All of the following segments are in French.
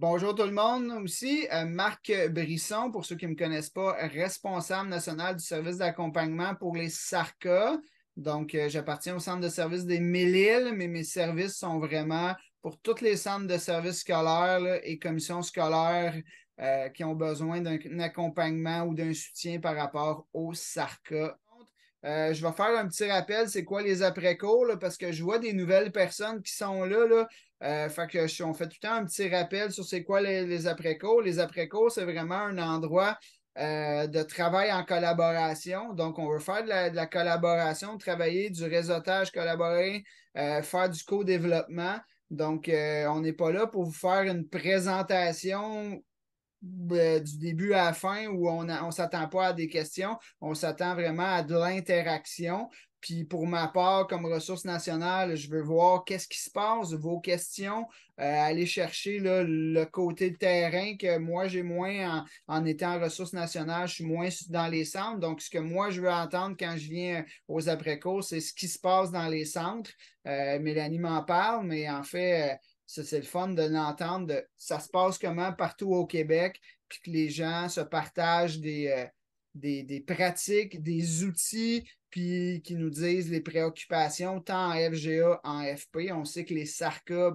Bonjour tout le monde aussi. Marc Brisson, pour ceux qui ne me connaissent pas, responsable national du service d'accompagnement pour les SARCA. Donc, j'appartiens au centre de services des Mille-Îles, mais mes services sont vraiment pour tous les centres de services scolaires là, et commissions scolaires qui ont besoin d'un accompagnement ou d'un soutien par rapport aux SARCA. Je vais faire un petit rappel, c'est quoi les après-cours, là, parce que je vois des nouvelles personnes qui sont là. Fait que on fait tout le temps un petit rappel sur c'est quoi les après-cours. Les après-cours, c'est vraiment un endroit de travail en collaboration. Donc, on veut faire de la collaboration, travailler du réseautage collaboré, faire du co-développement. Donc, on n'est pas là pour vous faire une présentation du début à la fin où on ne s'attend pas à des questions, on s'attend vraiment à de l'interaction. Puis pour ma part, comme ressource nationale, je veux voir qu'est-ce qui se passe, vos questions, aller chercher là, le côté terrain que moi j'ai moins en étant ressource nationale, je suis moins dans les centres. Donc, ce que moi je veux entendre quand je viens aux après-cours, c'est ce qui se passe dans les centres. Mélanie m'en parle, mais en fait, c'est le fun de l'entendre. Ça se passe comment partout au Québec, puis que les gens se partagent des pratiques, des outils, puis qui nous disent les préoccupations, tant en FGA, en FP. On sait que les SARCA,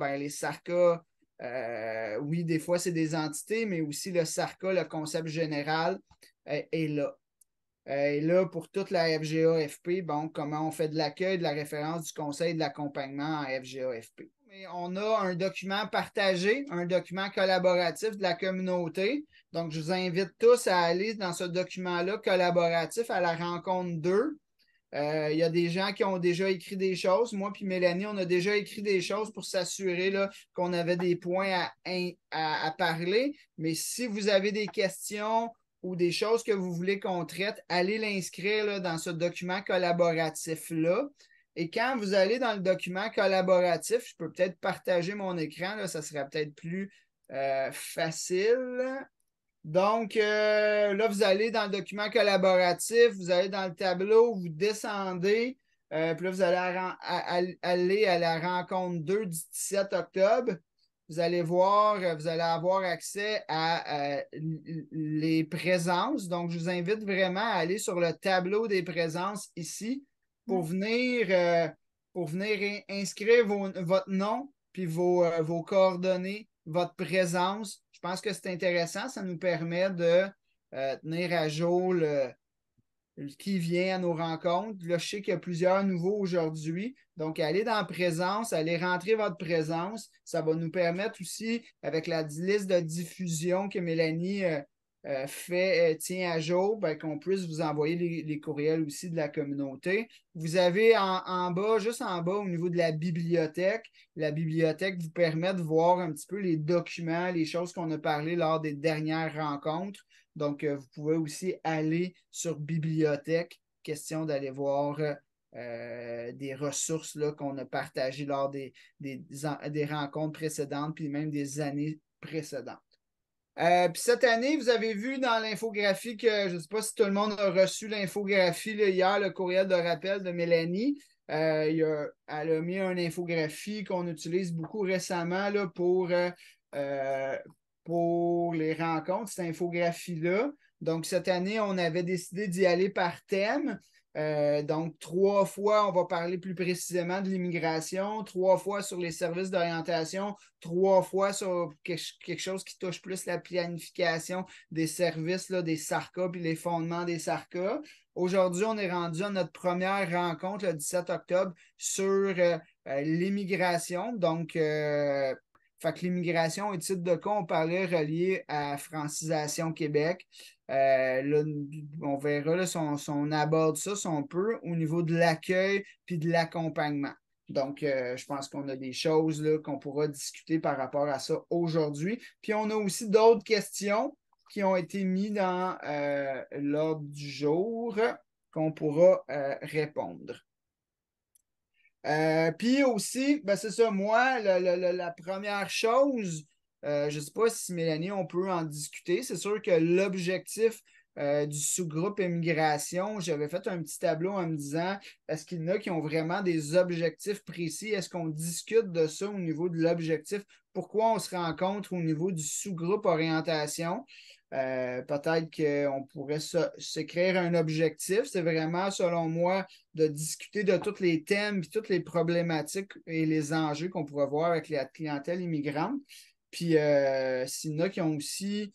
oui, des fois, c'est des entités, mais aussi le SARCA, le concept général, est là. Et là, pour toute la FGA-FP, bon, comment on fait de l'accueil, de la référence du conseil de l'accompagnement en FGA-FP. Mais on a un document partagé, un document collaboratif de la communauté. Donc, je vous invite tous à aller dans ce document-là collaboratif à la rencontre 2. Il y a des gens qui ont déjà écrit des choses. Moi puis Mélanie, on a déjà écrit des choses pour s'assurer qu'on avait des points à parler. Mais si vous avez des questions ou des choses que vous voulez qu'on traite, allez l'inscrire dans ce document collaboratif-là. Et quand vous allez dans le document collaboratif, je peux peut-être partager mon écran, là, ça serait peut-être plus facile. Donc, là, vous allez dans le document collaboratif, vous allez dans le tableau, vous descendez, puis là, vous allez aller à la rencontre 2 du 17 octobre. Vous allez voir, vous allez avoir accès à les présences. Donc, je vous invite vraiment à aller sur le tableau des présences ici pour venir, pour venir inscrire votre nom puis vos coordonnées, votre présence. Je pense que c'est intéressant. Ça nous permet de tenir à jour qui vient à nos rencontres. Là, je sais qu'il y a plusieurs nouveaux aujourd'hui. Donc, allez dans présence, allez rentrer votre présence. Ça va nous permettre aussi, avec la liste de diffusion que Mélanie tient à jour, ben, qu'on puisse vous envoyer les courriels aussi de la communauté. Vous avez en bas, juste en bas, au niveau de la bibliothèque vous permet de voir un petit peu les documents, les choses qu'on a parlé lors des dernières rencontres. Donc, vous pouvez aussi aller sur Bibliothèque, question d'aller voir des ressources qu'on a partagées lors des rencontres précédentes, puis même des années précédentes. Puis cette année, vous avez vu dans l'infographie que je ne sais pas si tout le monde a reçu l'infographie hier, le courriel de rappel de Mélanie. Elle a mis une infographie qu'on utilise beaucoup récemment là, pour les rencontres, cette infographie-là. Donc, cette année, on avait décidé d'y aller par thème. Donc, 3 fois, on va parler plus précisément de l'immigration, 3 fois sur les services d'orientation, 3 fois sur quelque chose qui touche plus la planification des services, là, des SARCA puis les fondements des SARCA. Aujourd'hui, on est rendu à notre première rencontre le 17 octobre sur l'immigration. Donc, fait que l'immigration et titre de cas, on parlait relié à Francisation Québec. Là, on verra là, si on aborde ça, si on peut, au niveau de l'accueil puis de l'accompagnement. Donc, je pense qu'on a des choses là, qu'on pourra discuter par rapport à ça aujourd'hui. Puis, on a aussi d'autres questions qui ont été mises dans l'ordre du jour qu'on pourra répondre. Puis aussi, ben c'est ça, moi, la première chose, je ne sais pas si Mélanie, on peut en discuter. C'est sûr que l'objectif du sous-groupe immigration, j'avais fait un petit tableau en me disant, est-ce qu'il y en a qui ont vraiment des objectifs précis? Est-ce qu'on discute de ça au niveau de l'objectif? Pourquoi on se rencontre au niveau du sous-groupe orientation? Peut-être qu'on pourrait s'écrire un objectif. C'est vraiment, selon moi, de discuter de tous les thèmes, puis toutes les problématiques et les enjeux qu'on pourrait voir avec la clientèle immigrante. Puis, s'il y en a qui ont aussi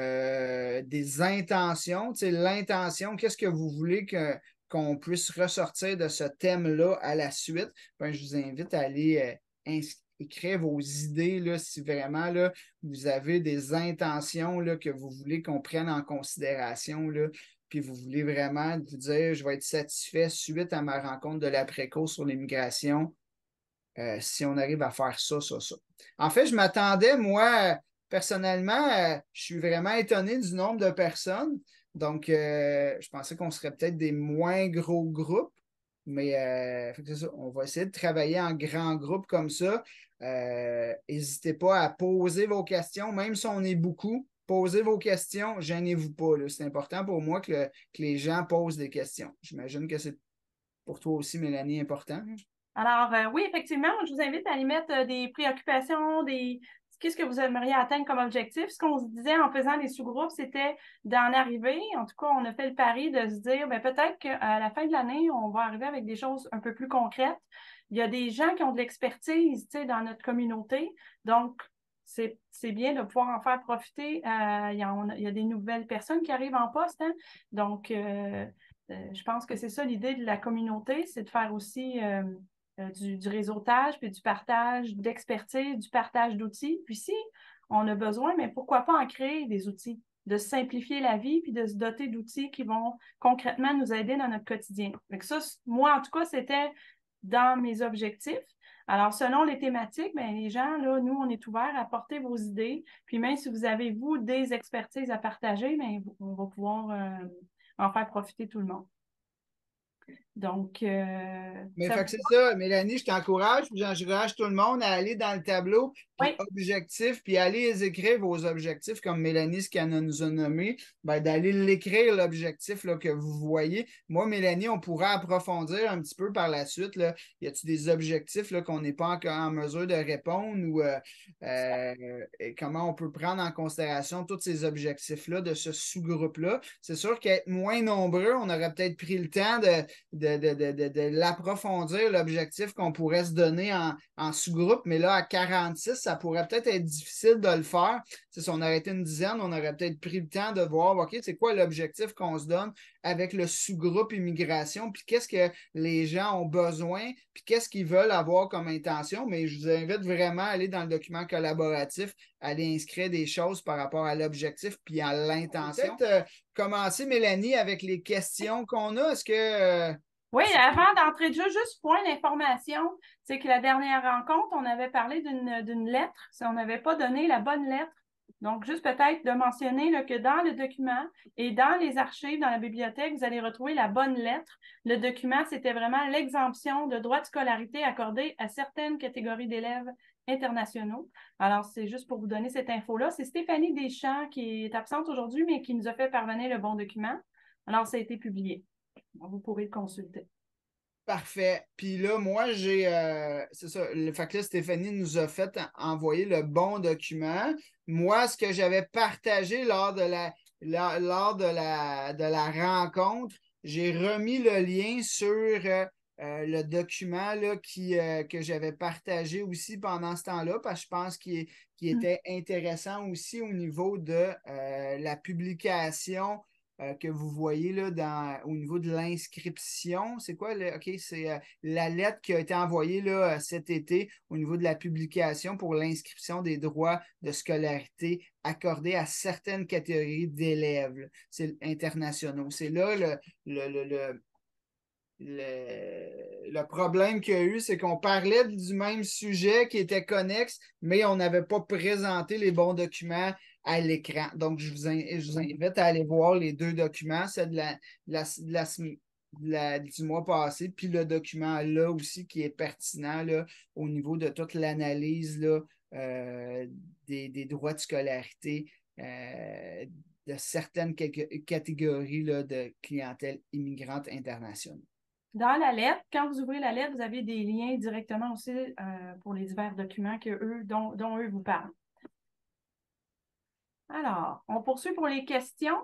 des intentions, tu sais, l'intention, qu'est-ce que vous voulez qu'on puisse ressortir de ce thème-là à la suite? Ben, je vous invite à aller écrire vos idées, là, si vraiment là, vous avez des intentions là, que vous voulez qu'on prenne en considération, là, puis vous voulez vraiment vous dire, je vais être satisfait suite à ma rencontre de l'après-cours sur l'immigration, si on arrive à faire ça, ça, ça. En fait, je m'attendais, moi, personnellement, je suis vraiment étonné du nombre de personnes. Donc, je pensais qu'on serait peut-être des moins gros groupes, mais c'est ça. On va essayer de travailler en grand groupe comme ça. N'hésitez pas à poser vos questions, même si on est beaucoup. Posez vos questions, gênez-vous pas, là. C'est important pour moi que les gens posent des questions. J'imagine que c'est pour toi aussi, Mélanie, important. Alors, oui, effectivement, je vous invite à y mettre des préoccupations, qu'est-ce que vous aimeriez atteindre comme objectif. Ce qu'on se disait en faisant les sous-groupes, c'était d'en arriver. En tout cas, on a fait le pari de se dire, ben, peut-être qu'à la fin de l'année, on va arriver avec des choses un peu plus concrètes. Il y a des gens qui ont de l'expertise, tu sais, dans notre communauté. Donc, c'est bien de pouvoir en faire profiter. Il y a des nouvelles personnes qui arrivent en poste, hein. Donc, je pense que c'est ça l'idée de la communauté, c'est de faire aussi du réseautage, puis du partage d'expertise, du partage d'outils. Puis si on a besoin, mais pourquoi pas en créer des outils, de simplifier la vie, puis de se doter d'outils qui vont concrètement nous aider dans notre quotidien. Donc ça, moi, en tout cas, c'était dans mes objectifs. Alors, selon les thématiques, bien, les gens, là, nous, on est ouverts à porter vos idées. Puis même si vous avez, vous, des expertises à partager, bien, on va pouvoir en faire profiter tout le monde. Donc, Mais fait que c'est ça, Mélanie, je t'encourage, puis j'encourage tout le monde à aller dans le tableau, puis oui, objectif, puis aller les écrire vos objectifs, comme Mélanie, ce qu'elle nous a nommé, ben, d'aller l'écrire, l'objectif là, que vous voyez. Moi, Mélanie, on pourra approfondir un petit peu par la suite. Là. Y a-t-il des objectifs là, qu'on n'est pas encore en mesure de répondre ou et comment on peut prendre en considération tous ces objectifs-là de ce sous-groupe-là? C'est sûr qu'être moins nombreux, on aurait peut-être pris le temps de l'approfondir, l'objectif qu'on pourrait se donner en sous-groupe, mais là, à 46, ça pourrait peut-être être difficile de le faire. Si on aurait été une dizaine, on aurait peut-être pris le temps de voir, OK, c'est quoi l'objectif qu'on se donne avec le sous-groupe immigration, puis qu'est-ce que les gens ont besoin, puis qu'est-ce qu'ils veulent avoir comme intention. Mais je vous invite vraiment à aller dans le document collaboratif, à aller inscrire des choses par rapport à l'objectif puis à l'intention. Peut-être commencer, Mélanie, avec les questions qu'on a. Est-ce que oui, avant d'entrer de jeu, juste point d'information, c'est que la dernière rencontre, on avait parlé d'une lettre, si on n'avait pas donné la bonne lettre. Donc, juste peut-être de mentionner là, que dans le document et dans les archives, dans la bibliothèque, vous allez retrouver la bonne lettre. Le document, c'était vraiment l'exemption de droits de scolarité accordés à certaines catégories d'élèves internationaux. Alors, c'est juste pour vous donner cette info-là. C'est Stéphanie Deschamps qui est absente aujourd'hui, mais qui nous a fait parvenir le bon document. Alors, ça a été publié. Vous pourrez le consulter. parfait. Puis là, moi, c'est ça. Le fait que là, Stéphanie nous a fait envoyer le bon document. Moi, ce que j'avais partagé lors de la rencontre, j'ai remis le lien sur le document là, que j'avais partagé aussi pendant ce temps-là, parce que je pense qu'il était intéressant aussi au niveau de la publication que vous voyez là, au niveau de l'inscription. C'est quoi? OK, c'est la lettre qui a été envoyée là, cet été au niveau de la publication pour l'inscription des droits de scolarité accordés à certaines catégories d'élèves internationaux. C'est là le, le, le problème qu'il y a eu, c'est qu'on parlait du même sujet qui était connexe, mais on n'avait pas présenté les bons documents à l'écran. Donc, je vous invite à aller voir les deux documents, c'est du mois passé, puis le document là aussi qui est pertinent là, au niveau de toute l'analyse là, des droits de scolarité de certaines catégories là, de clientèle immigrante internationale. Dans la lettre, quand vous ouvrez la lettre, vous avez des liens directement aussi pour les divers documents dont eux vous parlent. Alors, on poursuit pour les questions.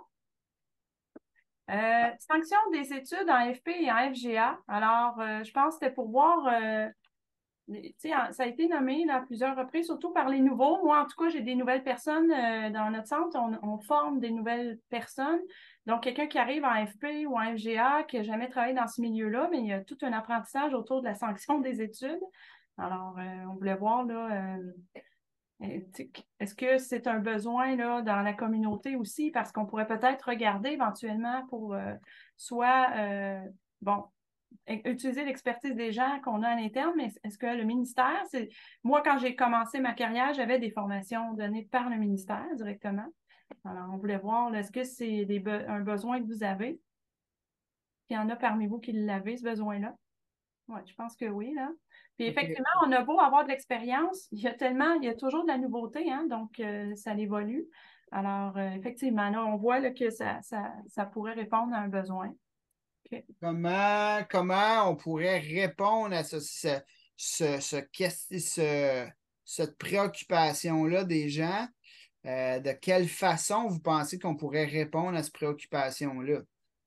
Sanction des études en FP et en FGA. Alors, je pense que c'était pour voir, ça a été nommé là, à plusieurs reprises, surtout par les nouveaux. Moi, en tout cas, j'ai des nouvelles personnes dans notre centre. On forme des nouvelles personnes. Donc, quelqu'un qui arrive en FP ou en FGA, qui n'a jamais travaillé dans ce milieu-là, mais il y a tout un apprentissage autour de la sanction des études. Alors, on voulait voir là. Est-ce que c'est un besoin là, dans la communauté aussi? Parce qu'on pourrait peut-être regarder éventuellement pour soit, bon, utiliser l'expertise des gens qu'on a à l'interne, mais est-ce que le ministère, moi, quand j'ai commencé ma carrière, j'avais des formations données par le ministère directement. Alors, on voulait voir, est-ce que c'est un besoin que vous avez? Il y en a parmi vous qui l'avez, ce besoin-là? Oui, je pense que oui, là. Puis OK. effectivement, on a beau avoir de l'expérience, il y a toujours de la nouveauté, hein, donc ça évolue. Alors, effectivement, là, on voit là, que ça pourrait répondre à un besoin. OK. Comment on pourrait répondre à cette préoccupation-là des gens? De quelle façon vous pensez qu'on pourrait répondre à cette préoccupation-là?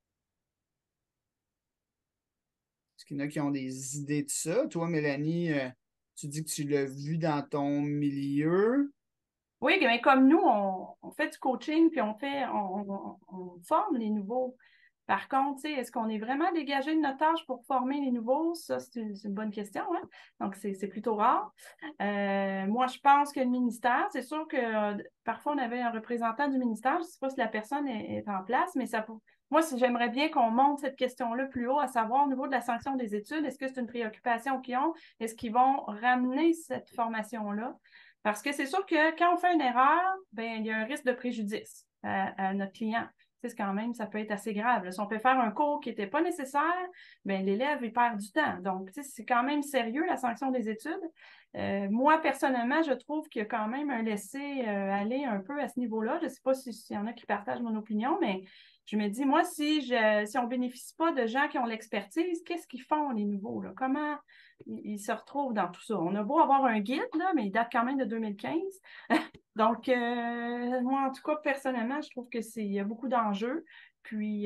Est-ce qu'il y en a qui ont des idées de ça? Toi, Mélanie, tu dis que tu l'as vu dans ton milieu. Oui, mais comme nous, on fait du coaching, puis on forme les nouveaux. Par contre, est-ce qu'on est vraiment dégagé de notre tâche pour former les nouveaux? Ça, c'est une bonne question, hein? Donc, c'est plutôt rare. Moi, je pense que le ministère, c'est sûr que parfois, on avait un représentant du ministère. Je ne sais pas si la personne est en place, mais moi, j'aimerais bien qu'on monte cette question-là plus haut, à savoir au niveau de la sanction des études, est-ce que c'est une préoccupation qu'ils ont? Est-ce qu'ils vont ramener cette formation-là? Parce que c'est sûr que quand on fait une erreur, ben, il y a un risque de préjudice à notre client. C'est quand même, ça peut être assez grave. Là, si on peut faire un cours qui n'était pas nécessaire, ben, l'élève, il perd du temps. Donc, c'est quand même sérieux, la sanction des études. Moi, personnellement, je trouve qu'il y a quand même un laisser-aller un peu à ce niveau-là. Je ne sais pas s'il y en a qui partagent mon opinion, mais je me dis, moi, si on ne bénéficie pas de gens qui ont l'expertise, qu'est-ce qu'ils font, les nouveaux, là? Comment ils se retrouvent dans tout ça? On a beau avoir un guide, là, mais il date quand même de 2015. Donc, moi, en tout cas, personnellement, je trouve il y a beaucoup d'enjeux. Puis,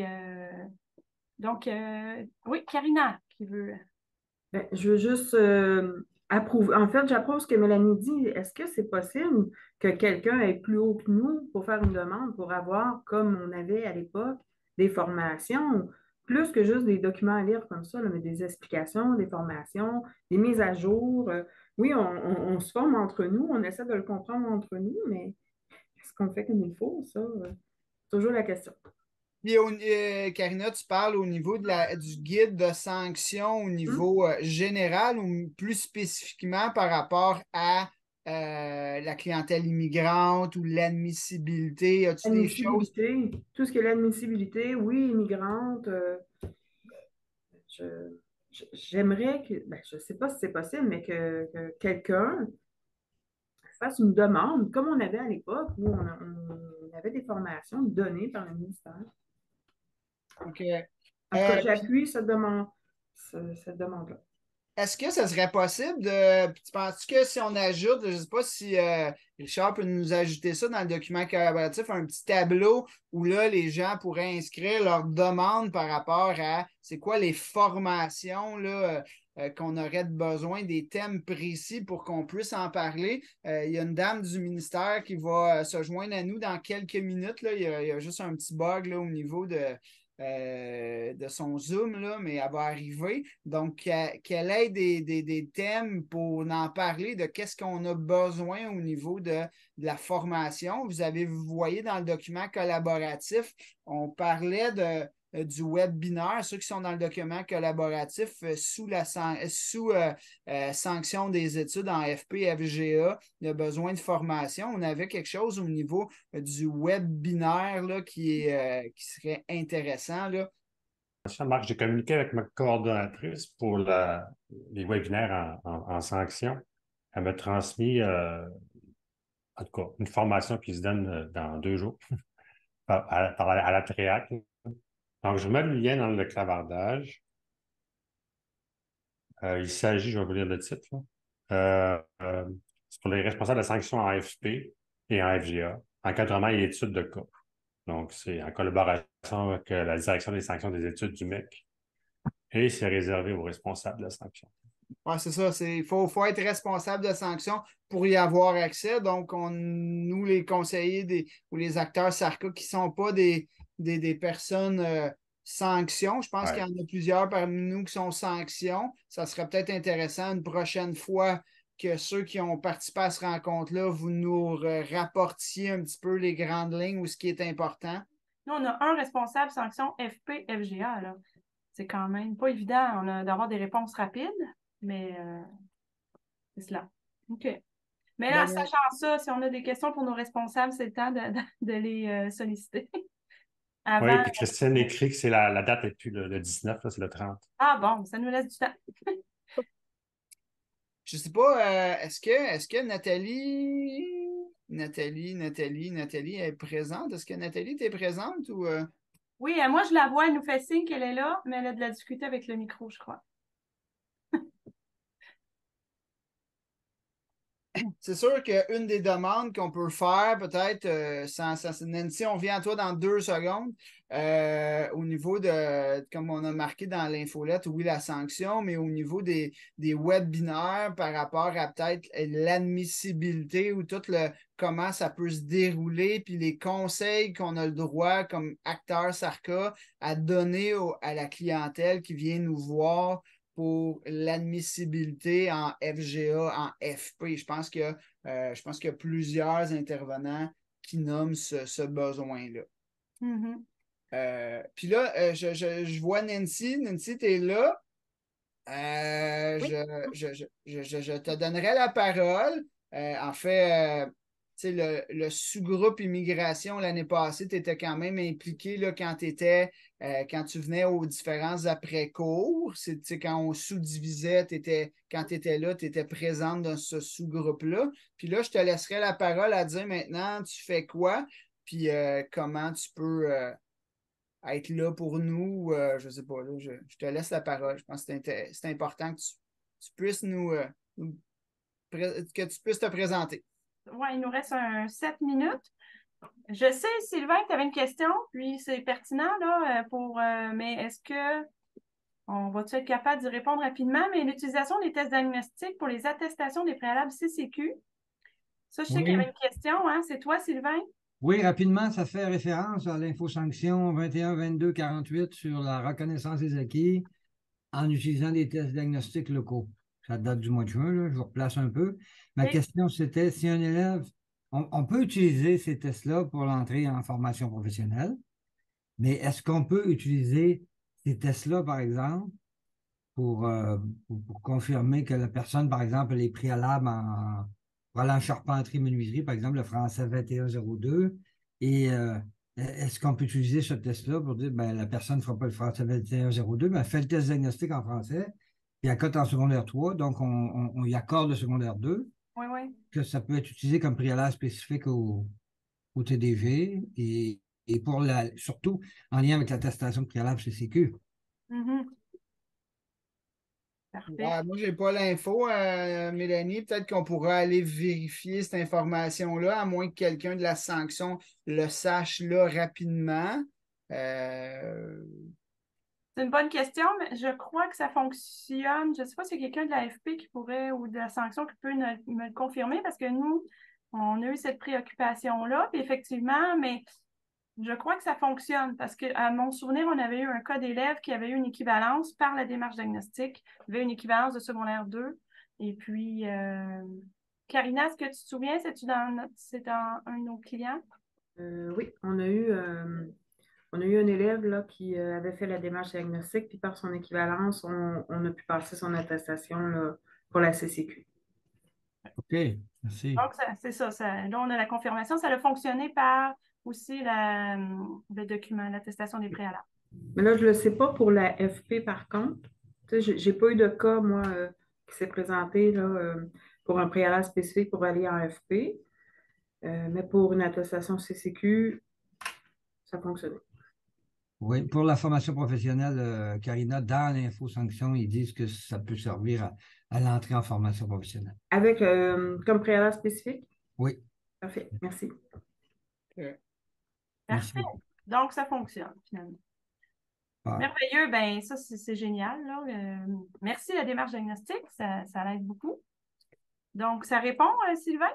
oui, Karina qui veut. Ben, je veux juste approuver. En fait, j'approuve ce que Mélanie dit. Est-ce que c'est possible que quelqu'un aille plus haut que nous pour faire une demande, pour avoir, comme on avait à l'époque, des formations, plus que juste des documents à lire comme ça, là, mais des explications, des formations, des mises à jour. Oui, on se forme entre nous, on essaie de le comprendre entre nous, mais est-ce qu'on fait comme il faut, ça? C'est toujours la question. Puis, Karina, tu parles au niveau du guide de sanctions au Hum? niveau général ou plus spécifiquement par rapport à la clientèle immigrante ou l'admissibilité? As-tu des choses? Admissibilité, tout ce qui est l'admissibilité, oui, immigrante. Je- j'aimerais que, ben, je ne sais pas si c'est possible, mais que quelqu'un fasse une demande, comme on avait à l'époque, où on avait des formations données par le ministère. OK. En tout cas, Puis, j'appuie cette demande-là. est-ce que ce serait possible de. Puis tu penses que si on ajoute, je ne sais pas si Richard peut nous ajouter ça dans le document collaboratif, un petit tableau où là, les gens pourraient inscrire leurs demandes par rapport à c'est quoi les formations là, qu'on aurait besoin, des thèmes précis pour qu'on puisse en parler. Il y a une dame du ministère qui va se joindre à nous dans quelques minutes. Là. Il y a juste un petit bug là, au niveau de son Zoom, là, mais elle va arriver. Donc, qu'elle ait des thèmes pour en parler de qu'est-ce qu'on a besoin au niveau de la formation. Vous voyez dans le document collaboratif, on parlait du web binaire, ceux qui sont dans le document collaboratif sous sanction des études en FP, FGA, il y a besoin de formation. On avait quelque chose au niveau du web binaire là, qui serait intéressant. Là. Ça marche. J'ai communiqué avec ma coordonnatrice pour les webinaires en sanction. Elle m'a transmis, en tout cas, une formation qui se donne dans 2 jours. à la TREAC. Donc, je mets le lien dans le clavardage. Il s'agit, je vais vous lire le titre, là. C'est pour les responsables de sanctions en AFP et en FGA, encadrement et études de cas. Donc, c'est en collaboration avec la direction des sanctions des études du MEC. Et c'est réservé aux responsables de la sanction. Ouais, c'est ça. Faut être responsable de sanctions pour y avoir accès. Donc, nous, les conseillers ou les acteurs SARCA qui ne sont pas des personnes sanctions, je pense qu'il y Ouais. en a plusieurs parmi nous qui sont sanctions. Ça serait peut-être intéressant une prochaine fois que ceux qui ont participé à cette rencontre-là, vous nous rapportiez un petit peu les grandes lignes ou ce qui est important. Nous, on a un responsable sanction FP-FGA, là. C'est quand même pas évident d'avoir des réponses rapides, mais c'est cela. OK. Mais là, Ben, en sachant ça, si on a des questions pour nos responsables, c'est le temps de les solliciter. Oui, Avant. puis Christine écrit que la date n'est plus le 19, là, c'est le 30. Ah bon, ça nous laisse du temps. je sais pas, est-ce que Nathalie est présente? Est-ce que Nathalie, t'es présente ou Oui, moi, je la vois, elle nous fait signe qu'elle est là, mais elle a de la difficulté avec le micro, je crois. c'est sûr qu'une des demandes qu'on peut faire, peut-être, Nancy, on vient à toi dans 2 secondes, au niveau comme on a marqué dans l'infolette, oui, la sanction, mais au niveau des webinaires par rapport à peut-être l'admissibilité ou comment ça peut se dérouler, puis les conseils qu'on a le droit comme acteur SARCA à donner à la clientèle qui vient nous voir pour l'admissibilité en FGA, en FP. Je pense qu'il y a plusieurs intervenants qui nomment ce besoin-là. Mhm. Puis là, je vois Nancy. Nancy, tu es là. Oui. Je te donnerai la parole. En fait, tu sais, le sous-groupe immigration l'année passée, tu étais quand même impliqué là, quand tu venais aux différents après-cours. Tu sais, quand on sous-divisait, quand tu étais là, tu étais présente dans ce sous-groupe-là. Puis là, je te laisserai la parole à dire maintenant, tu fais quoi, puis comment tu peux être là pour nous. Je ne sais pas, là, je te laisse la parole. Je pense que c'est important que tu puisses que tu puisses te présenter. Ouais, il nous reste 7 minutes. Je sais, Sylvain, que tu avais une question, puis c'est pertinent, là, mais est-ce que on va-tu être capable d'y répondre rapidement? Mais l'utilisation des tests diagnostiques pour les attestations des préalables CCQ, ça, je sais qu'il y avait Oui, une question, hein? C'est toi, Sylvain? oui, rapidement, ça fait référence à l'infosanction 21-22-48 sur la reconnaissance des acquis en utilisant des tests diagnostiques locaux. Ça date du mois de juin, là, je vous replace un peu. Ma Oui. question, c'était si un élève, on peut utiliser ces tests-là pour l'entrée en formation professionnelle, mais est-ce qu'on peut utiliser ces tests-là, par exemple, pour confirmer que la personne, par exemple, les préalables pour aller en charpenterie-menuiserie, par exemple, le français 2102, et est-ce qu'on peut utiliser ce test-là pour dire, ben, la personne ne fera pas le français 2102, mais elle fait le test diagnostic en français, puis elle cote en secondaire 3, donc on y accorde le secondaire 2, Oui, oui. que ça peut être utilisé comme préalable spécifique au TDV, et surtout en lien avec l'attestation de préalable CCQ. Mhm. Parfait. Ouais, moi, je n'ai pas l'info, Mélanie. Peut-être qu'on pourra aller vérifier cette information-là, à moins que quelqu'un de la sanction le sache là rapidement. Euh, C'est une bonne question, mais je crois que ça fonctionne. Je ne sais pas s'il y a quelqu'un de la FP qui pourrait ou de la sanction qui peut me le confirmer parce que nous, on a eu cette préoccupation-là, puis effectivement, mais je crois que ça fonctionne parce que, à mon souvenir, on avait eu un cas d'élève qui avait eu une équivalence par la démarche diagnostique, il avait une équivalence de secondaire 2. Et puis, Karina, est-ce que tu te souviens, c'est dans un de nos clients? Oui, on a eu un élève là, qui avait fait la démarche diagnostique, puis par son équivalence, on a pu passer son attestation là, pour la CCQ. OK, merci. Donc, c'est ça, là, on a la confirmation. Ça a fonctionné par aussi le document, l'attestation des préalables. Mais là, je ne le sais pas pour la FP par contre. Tu sais, j'ai pas eu de cas, moi, qui s'est présenté là, pour un préalable spécifique pour aller en FP. Mais pour une attestation CCQ, ça fonctionnait. Oui, pour la formation professionnelle, Karina, dans l'info sanction, ils disent que ça peut servir à l'entrée en formation professionnelle. Avec comme préalable spécifique? Oui. Parfait, merci. OK. Merci. Parfait. Donc, ça fonctionne, finalement. Ah. Merveilleux. Ben ça, c'est génial, là. Merci la démarche diagnostique. Ça l'aide beaucoup. Donc, ça répond, Sylvain?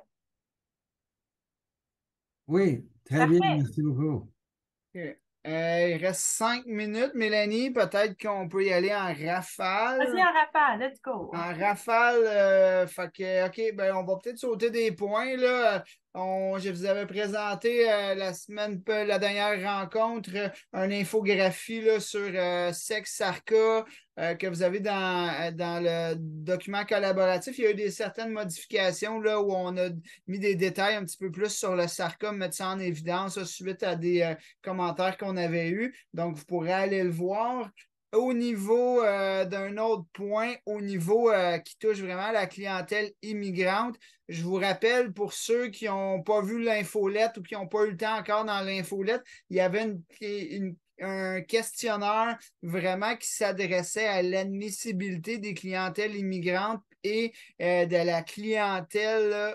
Oui, très Parfait. bien, merci beaucoup. OK. Il reste 5 minutes, Mélanie. Peut-être qu'on peut y aller en rafale. Vas-y en rafale, let's go. En rafale, fait que, OK, ben, on va peut-être sauter des points, là. Je vous avais présenté la dernière rencontre, une infographie là, sur Sex Sarka que vous avez dans le document collaboratif. Il y a eu certaines modifications là, où on a mis des détails un petit peu plus sur le Sarka, mettre ça en évidence là, suite à des commentaires qu'on avait eus. Donc, vous pourrez aller le voir. Au niveau d'un autre point, au niveau qui touche vraiment la clientèle immigrante, je vous rappelle, pour ceux qui n'ont pas vu l'infolette ou qui n'ont pas eu le temps encore dans l'infolette, il y avait un questionnaire vraiment qui s'adressait à l'admissibilité des clientèles immigrantes et de la clientèle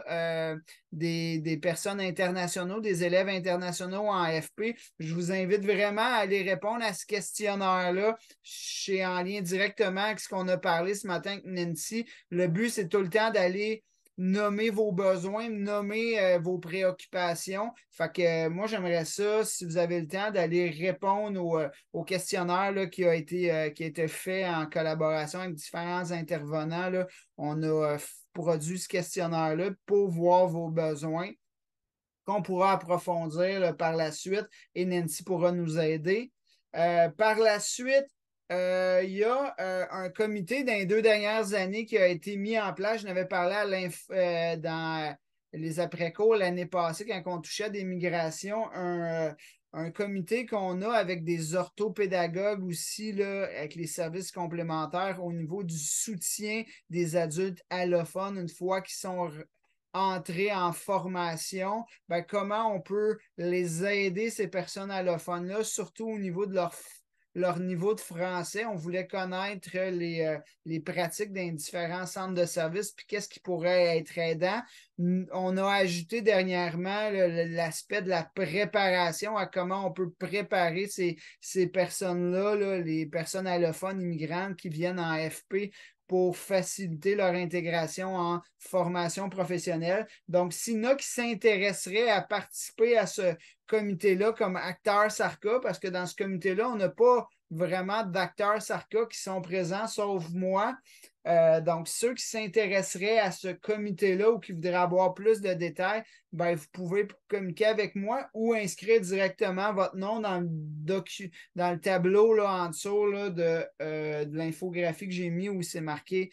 des personnes internationaux, des élèves internationaux en FP. Je vous invite vraiment à aller répondre à ce questionnaire-là. C'est en lien directement avec ce qu'on a parlé ce matin avec Nancy. Le but, c'est tout le temps d'aller nommer vos besoins, nommer vos préoccupations. Fait que moi, j'aimerais ça, si vous avez le temps, d'aller répondre au questionnaire là, qui a été fait en collaboration avec différents intervenants. Là. On a produit ce questionnaire-là pour voir vos besoins qu'on pourra approfondir là, par la suite et Nancy pourra nous aider. Par la suite, il y a un comité dans les 2 dernières années qui a été mis en place. Je n'avais parlé dans les après-cours l'année passée quand on touchait à des migrations, un comité qu'on a avec des orthopédagogues aussi, là, avec les services complémentaires au niveau du soutien des adultes allophones une fois qu'ils sont entrés en formation, ben, comment on peut les aider, ces personnes allophones-là, surtout au niveau de leur niveau de français. On voulait connaître les pratiques dans différents centres de services, puis qu'est-ce qui pourrait être aidant. On a ajouté dernièrement l'aspect de la préparation, à comment on peut préparer ces personnes-là, là, les personnes allophones immigrantes qui viennent en FP pour faciliter leur intégration en formation professionnelle. Donc, s'il y en a qui s'intéresseraient à participer à ce comité-là comme acteur SARCA, parce que dans ce comité-là, on n'a pas vraiment d'acteurs SARCA qui sont présents, sauf moi. Donc, ceux qui s'intéresseraient à ce comité-là ou qui voudraient avoir plus de détails, ben, vous pouvez communiquer avec moi ou inscrire directement votre nom dans le tableau là, en dessous là, de l'infographie que j'ai mis où c'est marqué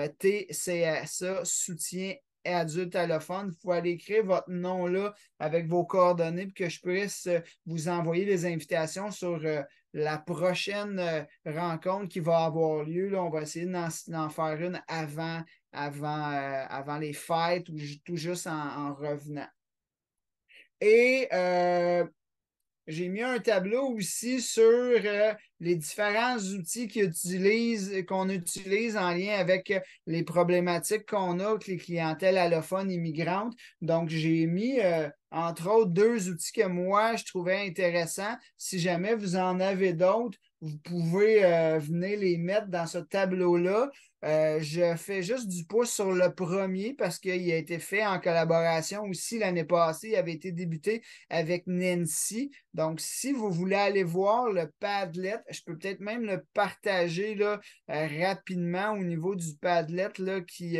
TCSA, soutien adulte allophone. Vous pouvez aller écrire votre nom là avec vos coordonnées pour que je puisse vous envoyer les invitations sur la prochaine rencontre qui va avoir lieu. Là, on va essayer d'en faire une avant les fêtes ou tout juste en revenant. Et j'ai mis un tableau aussi sur les différents outils qu'on utilise en lien avec les problématiques qu'on a avec les clientèles allophones immigrantes. Donc, j'ai mis, entre autres, 2 outils que moi, je trouvais intéressants. Si jamais vous en avez d'autres, vous pouvez venir les mettre dans ce tableau-là. Je fais juste du pouce sur le premier parce qu'il a été fait en collaboration aussi l'année passée. Il avait été débuté avec Nancy. Donc, si vous voulez aller voir le Padlet, je peux peut-être même le partager là, rapidement au niveau du Padlet là,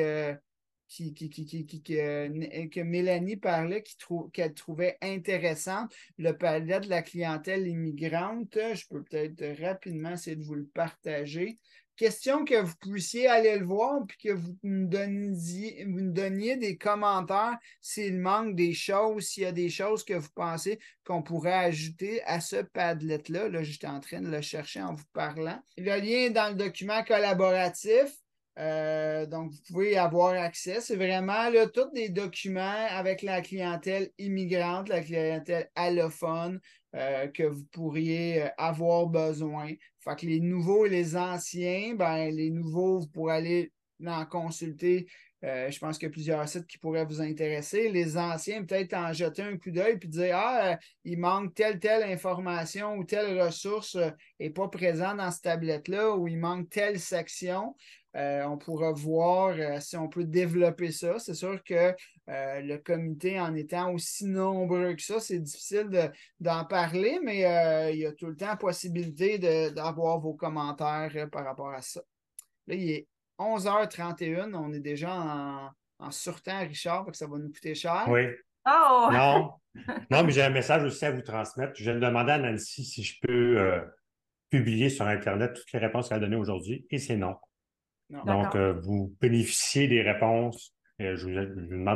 que Mélanie parlait, qu'elle trouvait intéressante, le Padlet de la clientèle immigrante. Je peux peut-être rapidement essayer de vous le partager. Question que vous puissiez aller le voir puis que vous nous donniez des commentaires s'il manque des choses, s'il y a des choses que vous pensez qu'on pourrait ajouter à ce Padlet-là. Là, j'étais en train de le chercher en vous parlant. Le lien est dans le document collaboratif. Donc, vous pouvez y avoir accès. C'est vraiment là, tous des documents avec la clientèle immigrante, la clientèle allophone, que vous pourriez avoir besoin. Fait que les nouveaux et les anciens, ben, les nouveaux, vous pourrez aller en consulter. Je pense qu'il y a plusieurs sites qui pourraient vous intéresser. Les anciens, peut-être en jeter un coup d'œil et dire il manque telle information ou telle ressource n'est pas présente dans cette tablette-là ou il manque telle section. On pourra voir si on peut développer ça. C'est sûr que le comité, en étant aussi nombreux que ça, c'est difficile d'en parler, mais il y a tout le temps possibilité d'avoir vos commentaires par rapport à ça. Là, il est 11h31. On est déjà en surtemps, Richard, parce que ça va nous coûter cher. Oui. Oh! Non. Non, mais j'ai un message aussi à vous transmettre. Je viens de demander à Nancy si je peux publier sur Internet toutes les réponses qu'elle a données aujourd'hui, et c'est non. Non. Donc, vous bénéficiez des réponses. Je vous demande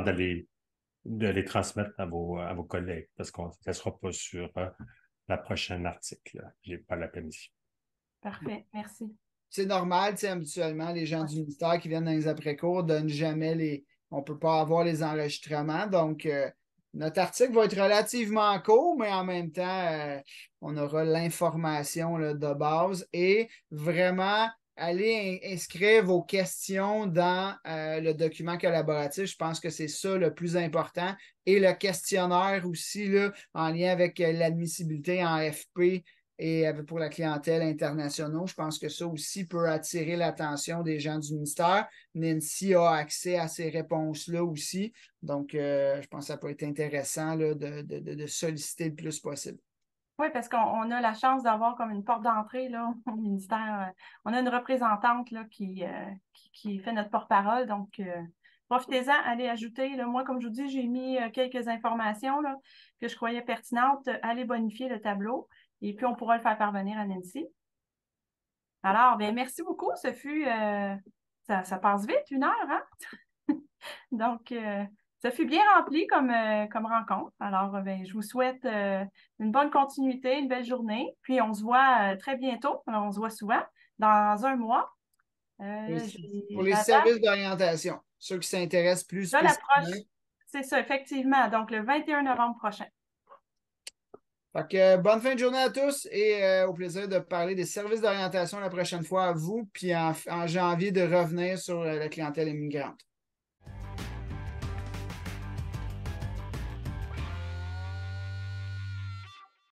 de les transmettre à vos collègues parce que ça ne sera pas sur la prochaine article. Je n'ai pas la permission. Parfait, merci. C'est normal, habituellement, les gens du ministère qui viennent dans les après-cours ne donnent jamais on ne peut pas avoir les enregistrements. Donc, notre article va être relativement court, mais en même temps, on aura l'information là, de base et vraiment allez inscrire vos questions dans le document collaboratif. Je pense que c'est ça le plus important. Et le questionnaire aussi, là, en lien avec l'admissibilité en FP et pour la clientèle internationale. Je pense que ça aussi peut attirer l'attention des gens du ministère. Nancy a accès à ces réponses-là aussi. Donc, je pense que ça peut être intéressant là, de solliciter le plus possible. Oui, parce qu'on a la chance d'avoir comme une porte d'entrée là, au ministère. On a une représentante là, qui fait notre porte-parole. Donc, profitez-en, allez ajouter. Là, moi, comme je vous dis, j'ai mis quelques informations là, que je croyais pertinentes. Allez bonifier le tableau et puis on pourra le faire parvenir à Nancy. Alors, bien, merci beaucoup. Ce fut, ça passe vite, 1 heure, hein? Donc, ça fut bien rempli comme rencontre. Alors, ben, je vous souhaite une bonne continuité, une belle journée. Puis, on se voit très bientôt. Alors, on se voit souvent, dans 1 mois. Pour les services d'orientation, ceux qui s'intéressent plus spécifiquement. C'est ça, effectivement. Donc, le 21 novembre prochain. Fait que, bonne fin de journée à tous et au plaisir de parler des services d'orientation la prochaine fois à vous, puis en janvier de revenir sur la clientèle immigrante.